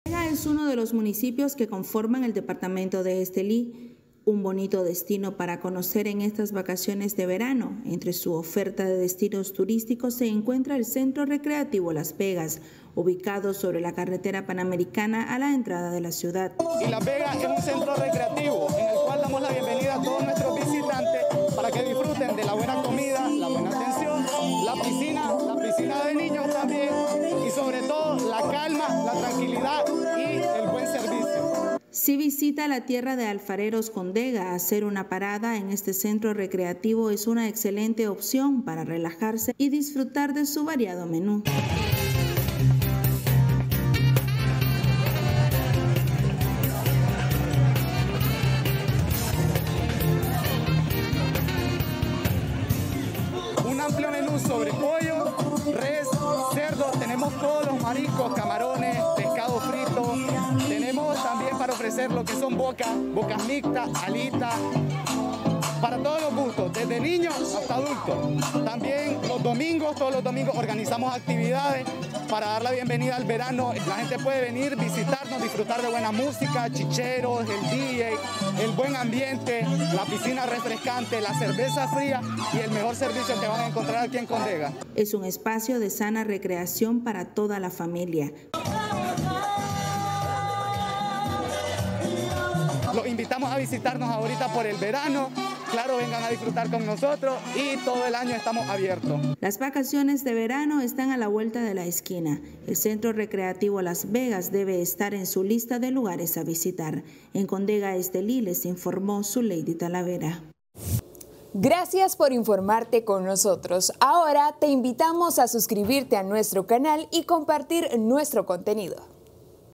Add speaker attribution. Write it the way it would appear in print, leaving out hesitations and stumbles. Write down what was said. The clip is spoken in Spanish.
Speaker 1: Es uno de los municipios que conforman el departamento de Estelí, un bonito destino para conocer en estas vacaciones de verano. Entre su oferta de destinos turísticos se encuentra el Centro Recreativo Las Vegas, ubicado sobre la carretera panamericana a la entrada de la ciudad.
Speaker 2: Y Las Vegas es un centro recreativo en el cual damos la bienvenida a todos nuestros visitantes para que disfruten de la buena comida, la buena atención, la piscina de niños también y sobre todo la calma, la tranquilidad y el buen servicio.
Speaker 1: Si visita la tierra de alfareros Condega, hacer una parada en este centro recreativo es una excelente opción para relajarse y disfrutar de su variado menú.
Speaker 2: Un amplio menú sobre pollo, res, cerdo, tenemos todos los mariscos, camarones, pescado frito, tenemos también para ofrecer lo que son bocas mixtas, alitas, para todos los gustos, desde niños hasta adultos. También todos los domingos organizamos actividades para dar la bienvenida al verano. La gente puede venir, visitarnos, disfrutar de buena música, chicheros, el DJ, el buen ambiente, la piscina refrescante, la cerveza fría y el mejor servicio que van a encontrar aquí en Condega.
Speaker 1: Es un espacio de sana recreación para toda la familia.
Speaker 2: Los invitamos a visitarnos ahorita por el verano. Claro, vengan a disfrutar con nosotros y todo el año estamos abiertos.
Speaker 1: Las vacaciones de verano están a la vuelta de la esquina. El Centro Recreativo Las Vegas debe estar en su lista de lugares a visitar. En Condega, Estelí, les informó Zuleidi Talavera.
Speaker 3: Gracias por informarte con nosotros. Ahora te invitamos a suscribirte a nuestro canal y compartir nuestro contenido.